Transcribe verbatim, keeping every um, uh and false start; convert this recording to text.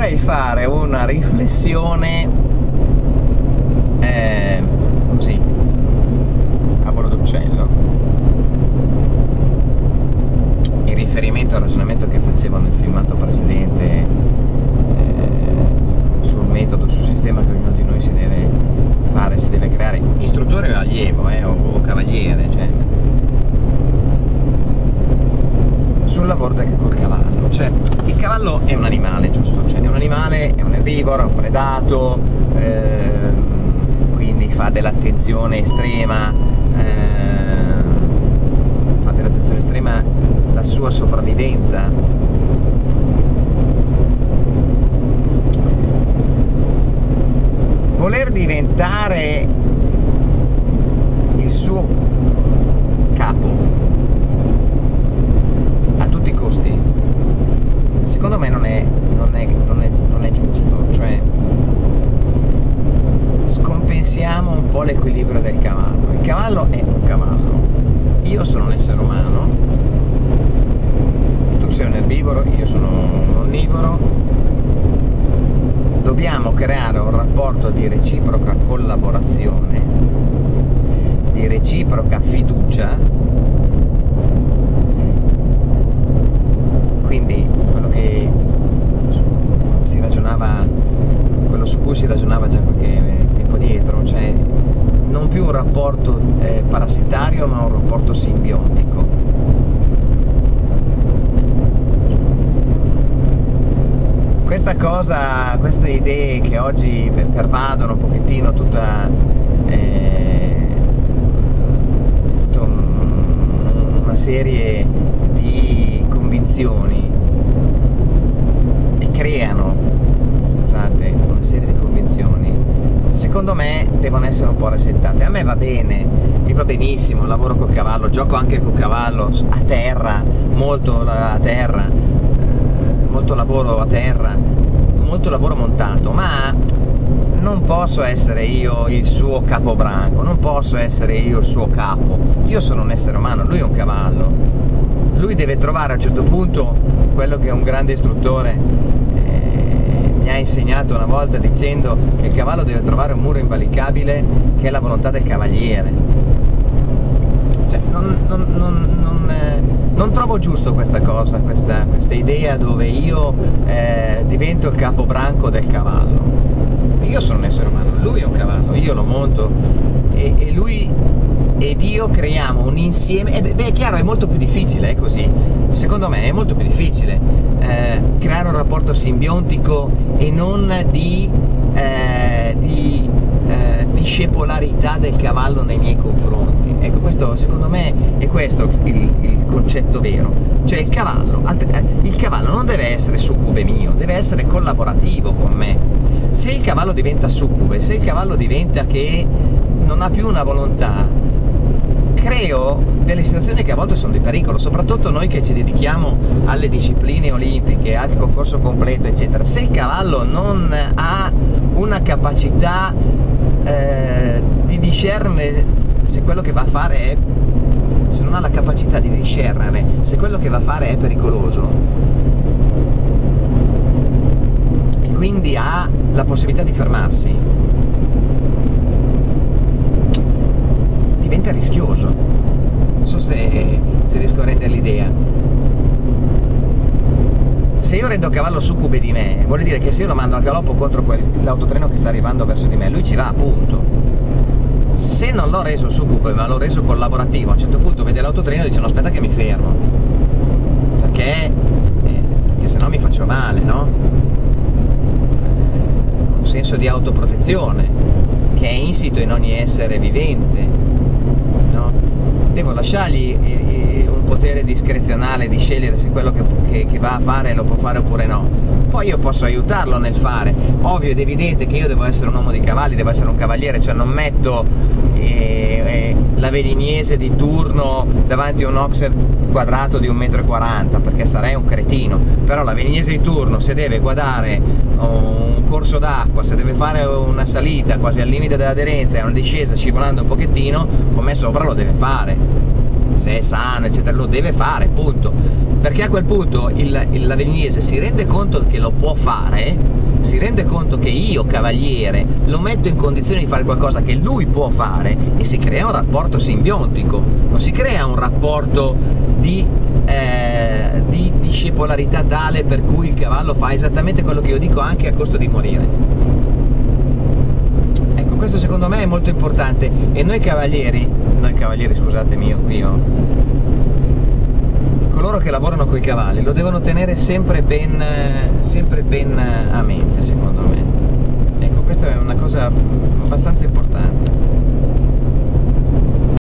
vorrei fare una riflessione eh, così a volo d'uccello in riferimento al ragionamento che facevo nel filmato precedente eh, sul metodo, sul sistema che ognuno di noi si deve fare, si deve creare, istruttore o allievo eh, o, o cavaliere, cioè sul lavoro del, col cavallo. Cioè il cavallo è un animale, giusto? Cioè è un animale, è un erbivoro, è un predato, ehm, quindi fa dell'attenzione estrema, ehm, fa dell'attenzione estrema la sua sopravvivenza. Voler diventare il suo capo a tutti i costi, secondo me non è, non è, non è, non è giusto. Cioè scompensiamo un po' l'equilibrio del cavallo. Il cavallo è un cavallo, io sono un essere umano, tu sei un erbivoro, io sono un onnivoro. Dobbiamo creare un rapporto di reciproca collaborazione, di reciproca fiducia. Quindi quello che si ragionava, quello su cui si ragionava già qualche tempo dietro, cioè non più un rapporto eh, parassitario ma un rapporto simbiontico. Questa cosa, queste idee che oggi pervadono un pochettino tutta, eh, tutta un, una serie di convinzioni e creano, scusate, una serie di convinzioni, secondo me devono essere un po' resettate. A me va bene, mi va benissimo, lavoro col cavallo, gioco anche col cavallo a terra, molto a terra, molto lavoro a terra, molto lavoro montato, ma non posso essere io il suo capobranco, non posso essere io il suo capo. Io sono un essere umano, lui è un cavallo. Lui deve trovare a un certo punto quello che un grande istruttore eh, mi ha insegnato una volta, dicendo che il cavallo deve trovare un muro invalicabile che è la volontà del cavaliere. Cioè, non, non, non, non, eh, non trovo giusto questa cosa, questa, questa idea dove io eh, divento il capobranco del cavallo. Io sono un essere umano, lui è un cavallo, io lo monto e, e lui ed io creiamo un insieme. E beh, è chiaro, è molto più difficile, è così, secondo me è molto più difficile eh, creare un rapporto simbiontico e non di, eh, di eh, discepolarità del cavallo nei miei confronti. Ecco, questo secondo me è questo il, il concetto vero. Cioè il cavallo, il cavallo non deve essere succube mio, deve essere collaborativo con me. Se il cavallo diventa succube, se il cavallo diventa che non ha più una volontà, creo delle situazioni che a volte sono di pericolo, soprattutto noi che ci dedichiamo alle discipline olimpiche, al concorso completo, eccetera. Se il cavallo non ha una capacità eh, di discernere se quello che va a fare è, se non ha la capacità di discernere se quello che va a fare è pericoloso, e quindi ha la possibilità di fermarsi, diventa rischioso. Non so se, se riesco a rendere l'idea. Se io rendo cavallo succube di me, vuol dire che se io lo mando al galoppo contro l'autotreno che sta arrivando verso di me, lui ci va, appunto. Se non l'ho reso succube ma l'ho reso collaborativo, a un certo punto vede l'autotreno e dice no, aspetta che mi fermo, perché, eh, perché sennò mi faccio male, no? Un senso di autoprotezione che è insito in ogni essere vivente, no? Devo lasciargli un potere discrezionale di scegliere se quello che, che, che va a fare lo può fare oppure no. Poi io posso aiutarlo nel fare. Ovvio ed evidente che io devo essere un uomo di cavalli, devo essere un cavaliere, cioè non metto eh, eh, la velignese di turno davanti a un oxer quadrato di un metro e quaranta, perché sarei un cretino. Però la velignese di turno, se deve guardare un corso d'acqua, se deve fare una salita quasi al limite dell'aderenza e una discesa scivolando un pochettino, con me sopra lo deve fare. se è sano eccetera, lo deve fare, punto, perché a quel punto il, il l'aveniese si rende conto che lo può fare, si rende conto che io cavaliere lo metto in condizione di fare qualcosa che lui può fare, e si crea un rapporto simbiontico, non si crea un rapporto di, eh, di discepolarità tale per cui il cavallo fa esattamente quello che io dico anche a costo di morire. Ecco, questo secondo me è molto importante, e noi cavalieri, noi cavalieri scusatemi, io qui ho, coloro che lavorano coi cavalli lo devono tenere sempre ben, sempre ben a mente, secondo me. Ecco, questa è una cosa abbastanza importante.